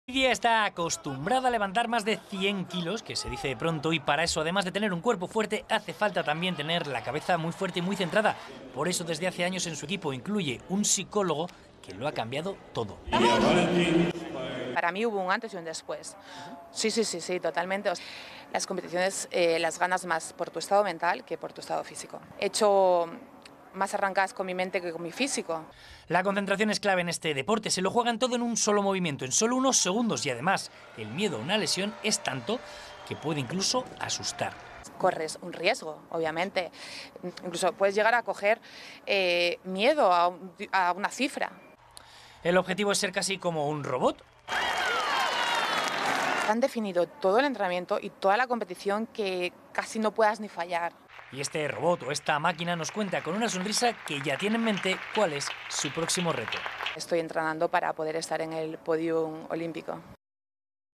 Lidia está acostumbrada a levantar más de 100 kilos, que se dice de pronto, y para eso, además de tener un cuerpo fuerte, hace falta también tener la cabeza muy fuerte y muy centrada. Por eso, desde hace años en su equipo incluye un psicólogo que lo ha cambiado todo. Para mí hubo un antes y un después. Sí, totalmente. Las competiciones las ganas más por tu estado mental que por tu estado físico. He hecho más arrancadas con mi mente que con mi físico. La concentración es clave en este deporte, se lo juegan todo en un solo movimiento, en solo unos segundos, y además el miedo a una lesión es tanto que puede incluso asustar. Corres un riesgo, obviamente. Incluso puedes llegar a coger miedo a una cifra. El objetivo es ser casi como un robot. Han definido todo el entrenamiento y toda la competición que casi no puedas ni fallar. Y este robot o esta máquina nos cuenta con una sonrisa que ya tiene en mente cuál es su próximo reto. Estoy entrenando para poder estar en el podio olímpico.